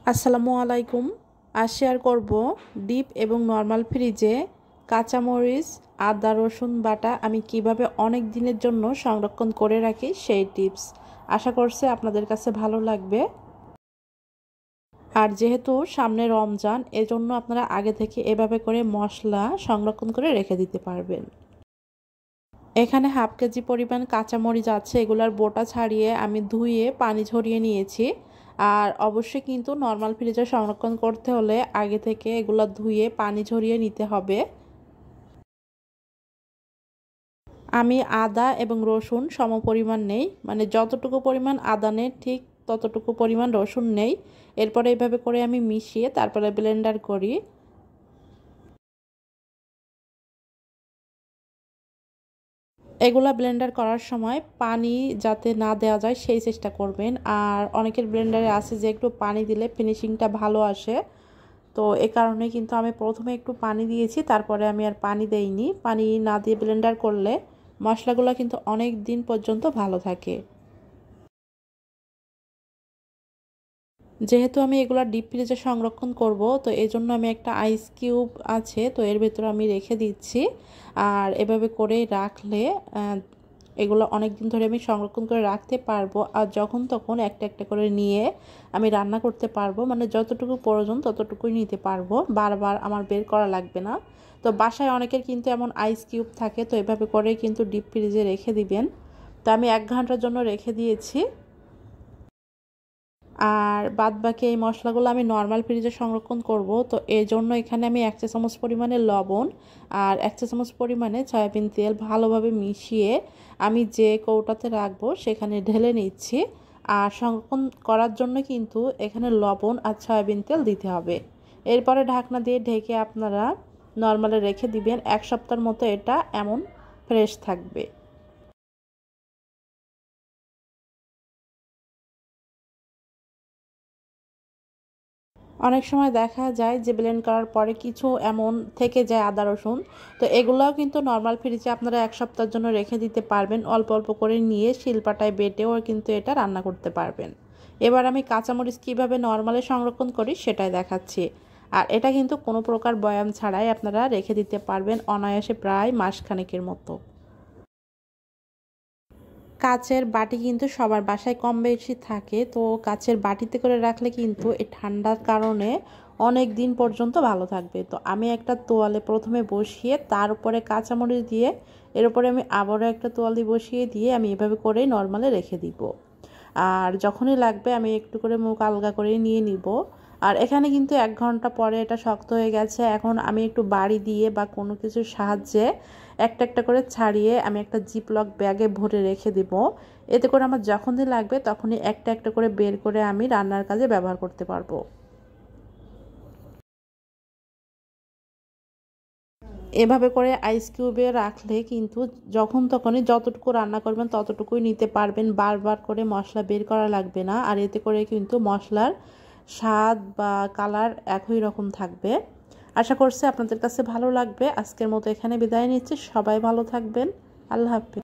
আসসালামু আলাইকুম। আজ শেয়ার করব ডিপ এবং নর্মাল ফ্রিজে কাঁচামরিচ, আদা, রসুন বাটা আমি কিভাবে অনেক দিনের জন্য সংরক্ষণ করে রাখি সেই টিপস। আশা করছি আপনাদের কাছে ভালো লাগবে। আর যেহেতু সামনে রমজান, এজন্য আপনারা আগে থেকে এভাবে করে মশলা সংরক্ষণ করে রেখে দিতে পারবেন। এখানে হাফ কেজি পরিমাণ কাঁচামরিচ আছে, এগুলার বোটা ছাড়িয়ে আমি ধুয়ে পানি ঝরিয়ে নিয়েছি। আর অবশ্যই কিন্তু নর্মাল ফ্রিজে সংরক্ষণ করতে হলে আগে থেকে এগুলা ধুয়ে পানি ঝরিয়ে নিতে হবে। আমি আদা এবং রসুন সম পরিমাণ নেই, মানে যতটুকু পরিমাণ আদা নেই ঠিক ততটুকু পরিমাণ রসুন নেই। এরপরে এইভাবে করে আমি মিশিয়ে তারপরে ব্লেন্ডার করি। এগুলা ব্লেন্ডার করার সময় পানি যাতে না দেওয়া যায় সেই চেষ্টা করবেন। আর অনেকের ব্লেন্ডারে আছে যে একটু পানি দিলে ফিনিশিংটা ভালো আসে, তো এ কারণে কিন্তু আমি প্রথমে একটু পানি দিয়েছি, তারপরে আমি আর পানি দেইনি। পানি না দিয়ে ব্লেন্ডার করলে মশলাগুলো কিন্তু অনেক দিন পর্যন্ত ভালো থাকে। যেহেতু আমি এগুলা ডিপ ফ্রিজে সংরক্ষণ করব, তো এই জন্য আমি একটা আইস কিউব আছে, তো এর ভেতরে আমি রেখে দিচ্ছি। আর এভাবে করে রাখলে এগুলো অনেক দিন ধরে আমি সংরক্ষণ করে রাখতে পারবো। আর যখন তখন একটা একটা করে নিয়ে আমি রান্না করতে পারবো, মানে যতটুকু প্রয়োজন ততটুকুই নিতে পারবো, বারবার আমার বের করা লাগবে না। তো বাসায় অনেকের কিন্তু এমন আইস কিউব থাকে, তো এভাবে করে কিন্তু ডিপ ফ্রিজে রেখে দিবেন। তো আমি 1 ঘন্টার জন্য রেখে দিয়েছি। আর বাদবাকি এই মশলাগুলো আমি নর্মাল ফ্রিজে সংরক্ষণ করব, তো এই জন্য এখানে আমি 1 চা চামচ পরিমাণে লবণ আর 1 চা চামচ পরিমাণে সয়াবিন তেল ভালোভাবে মিশিয়ে আমি যে কৌটাতে রাখবো সেখানে ঢেলে নিচ্ছি। আর সংরক্ষণ করার জন্য কিন্তু এখানে লবণ আর সয়াবিন তেল দিতে হবে। এরপরে ঢাকনা দিয়ে ঢেকে আপনারা নর্মালে রেখে দিবেন। 1 সপ্তাহের মতো এটা এমন ফ্রেশ থাকবে। অনেক সময় দেখা যায় যে ব্লেন্ড করার পরে কিছু এমন থেকে যায় আদা রসুন, তো এগুলোও কিন্তু নর্মাল ফ্রিজে আপনারা 1 সপ্তাহের জন্য রেখে দিতে পারবেন। অল্প অল্প করে নিয়ে শিলপাটায় বেটেও কিন্তু এটা রান্না করতে পারবেন। এবার আমি কাঁচামরিচ কীভাবে নর্মালে সংরক্ষণ করি সেটাই দেখাচ্ছি। আর এটা কিন্তু কোনো প্রকার বয়াম ছাড়াই আপনারা রেখে দিতে পারবেন অনায়াসে প্রায় মাসখানেকের মতো। কাচের বাটি কিন্তু সবার বাসায় কম বেশি থাকে, তো কাচের বাটিতে করে রাখলে কিন্তু এই ঠান্ডার কারণে অনেক দিন পর্যন্ত ভালো থাকবে। তো আমি একটা তোয়ালে প্রথমে বসিয়ে তার উপরে কাঁচামরিচ দিয়ে এর উপরে আমি আবারও একটা তোয়ালি বসিয়ে দিয়ে আমি এভাবে করেই নর্মালে রেখে দিব। আর যখনই লাগবে আমি একটু করে মুখ আলগা করে নিয়ে নিব। আর এখানে কিন্তু 1 ঘন্টা পরে এটা শক্ত হয়ে গেছে। এখন আমি একটু বাড়ি দিয়ে বা কোনো কিছুর সাহায্যে একটা একটা করে ছাড়িয়ে আমি একটা জিপলক ব্যাগে ভরে রেখে দিব। এতে করে আমার যখনই লাগবে তখনই একটা একটা করে বের করে আমি রান্নার কাজে ব্যবহার করতে পারবো। এভাবে করে আইস কিউবে রাখলে কিন্তু যখন তখনই যতটুকু রান্না করবেন ততটুকুই নিতে পারবেন, বারবার করে মশলা বের করা লাগবে না। আর এতে করে কিন্তু মশলার স্বাদ বা কালার একই রকম থাকবে। আশা করছি আপনাদের কাছে ভালো লাগবে। আজকের মতো এখানে বিদায় নিচ্ছি। সবাই ভালো থাকবেন। আল্লাহ হাফেজ।